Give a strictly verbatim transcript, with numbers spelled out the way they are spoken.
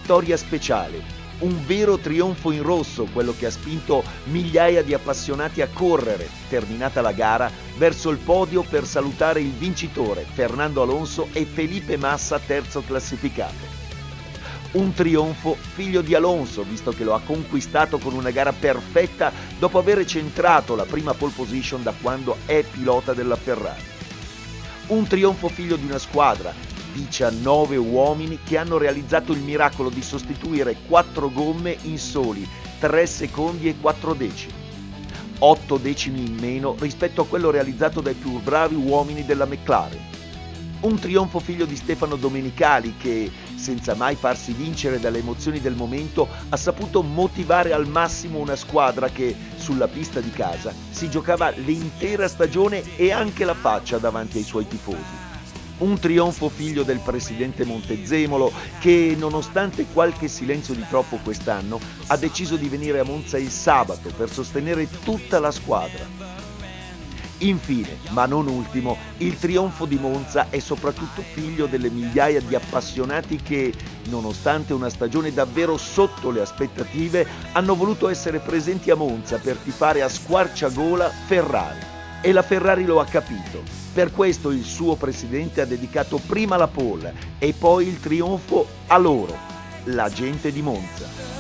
vittoria speciale. Un vero trionfo in rosso, quello che ha spinto migliaia di appassionati a correre, terminata la gara, verso il podio per salutare il vincitore, Fernando Alonso, e Felipe Massa, terzo classificato. Un trionfo figlio di Alonso, visto che lo ha conquistato con una gara perfetta dopo aver centrato la prima pole position da quando è pilota della Ferrari. Un trionfo figlio di una squadra, diciannove uomini che hanno realizzato il miracolo di sostituire quattro gomme in soli tre secondi e quattro decimi. otto decimi in meno rispetto a quello realizzato dai più bravi uomini della McLaren. Un trionfo figlio di Stefano Domenicali che, senza mai farsi vincere dalle emozioni del momento, ha saputo motivare al massimo una squadra che, sulla pista di casa, si giocava l'intera stagione e anche la faccia davanti ai suoi tifosi. Un trionfo figlio del presidente Montezemolo che, nonostante qualche silenzio di troppo quest'anno, ha deciso di venire a Monza il sabato per sostenere tutta la squadra. Infine, ma non ultimo, il trionfo di Monza è soprattutto figlio delle migliaia di appassionati che, nonostante una stagione davvero sotto le aspettative, hanno voluto essere presenti a Monza per tifare a squarciagola Ferrari. E la Ferrari lo ha capito. Per questo il suo presidente ha dedicato prima la pole e poi il trionfo a loro, la gente di Monza.